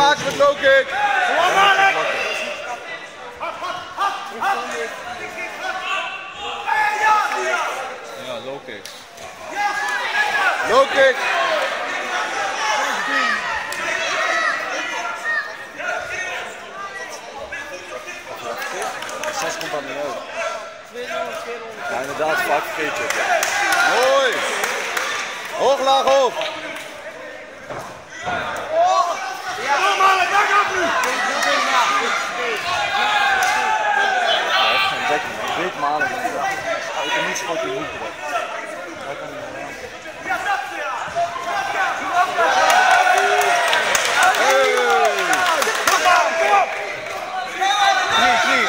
maken met low kick. Ja, low kick. Low kick. 6 komt dan niet uit. Ja, inderdaad, vaak vergeet je. Mooi. Hoog, laag, hoog. Kom maar, daar gaat u! Hij heeft geen dekking, hij weet malen. Ik kan niet schoten in hoeken. Hij kan niet. Knie.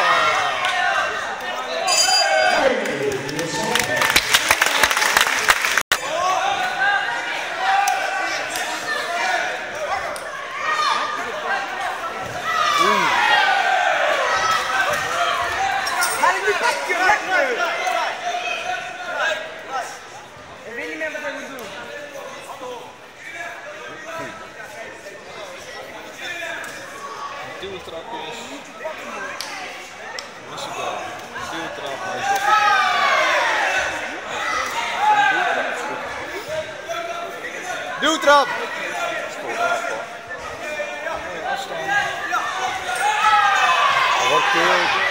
Ik weet niet meer wat ik moet doen. Duwtrapjes. Risico. Duwtrap, maar is wel goed. Duwtrap! Afstand. Oké.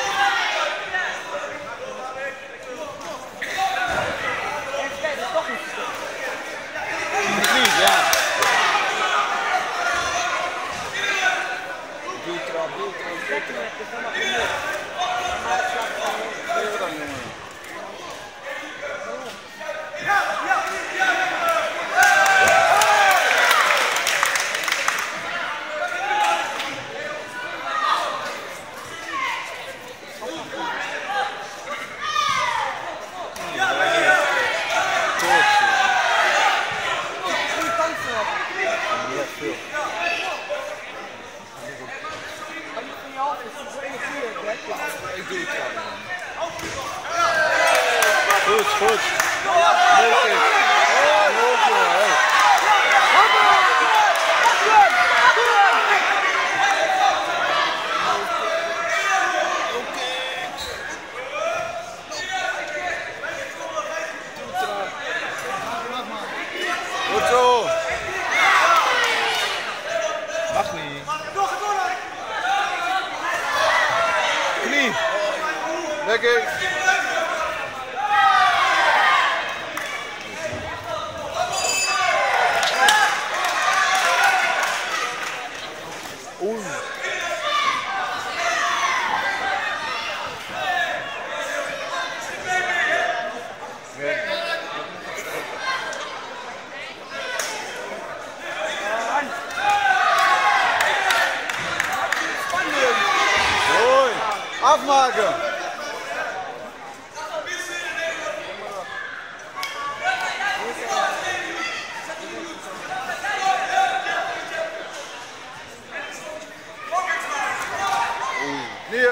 Ik doe het zo. Goed. Leuk is. Leuk jongen. Goed zo. Mag niet. Knie. Lekker. Oei. Mooi. Afmaken. Hier.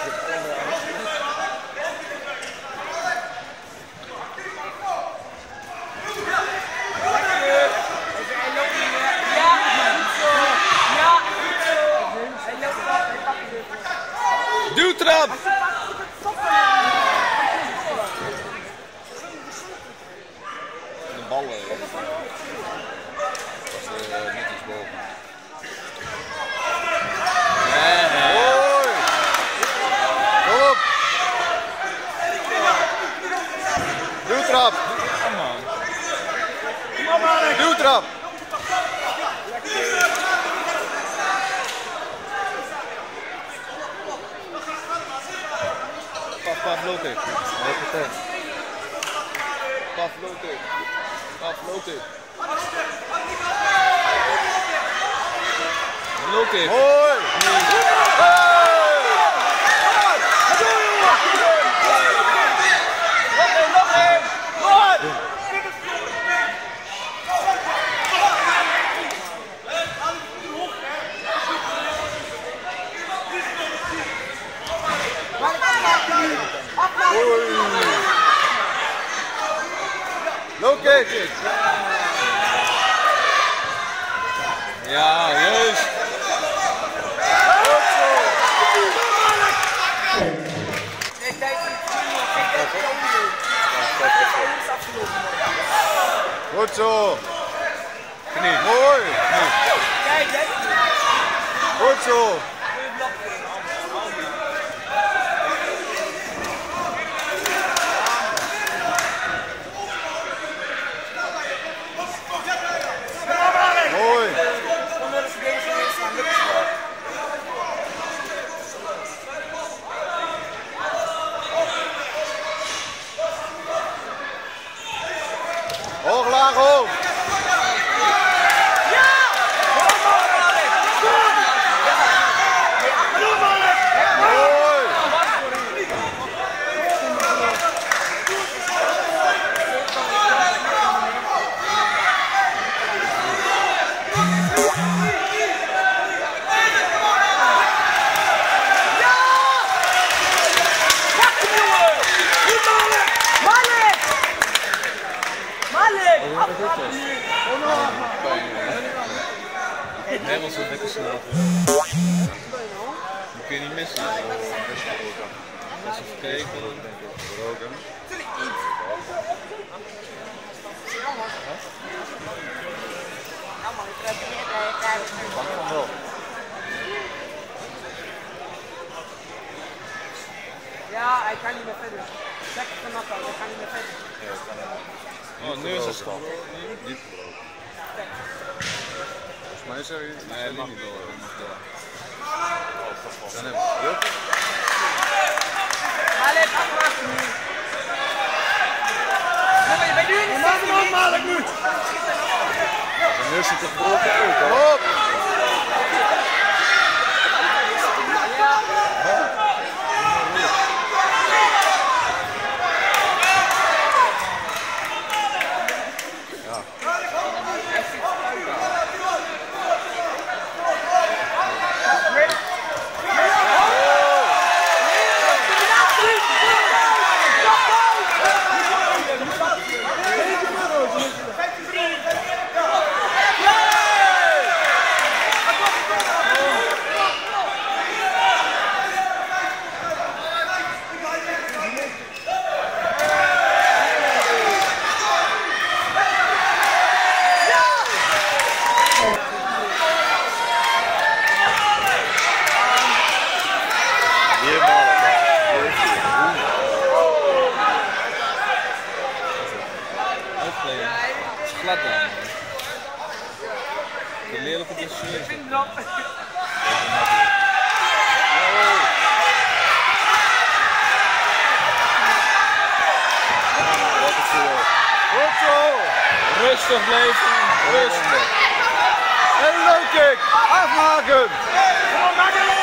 Duwtrap. De ballen. Dat is net iets boven. Mooi. Kom op. Duwtrap. Duwtrap. Paf low kick. Paf low kick. Low kick. Mooi. Nog één. Low kick. Ja, juist. Goed zo. Nee, tijd niet. Goed zo. Knie. Mooi. Kijk, hè. Goed zo. Mooi. Hoog, laag, hoog. Helemaal zo lekker slapen. Dat kun je niet missen. Als je kijkt, dan denk ik roken. Ja, hij kan niet meer verder. Lekker vanaf, hij kan niet meer verder. Oh, nu is het stop. Niet gebroken. Volgens mij zeg je... Nee, dat mag niet door. Dat mag door. Dan heb je het. Maar let achteraf nu. Je bent nu in de stad. Maar ik moet. En nu is het gebroken ook. Hop! Glad dan. De lelijke blessures. Goed zo! Rustig blijven. Rustig. En low kick. Afmaken.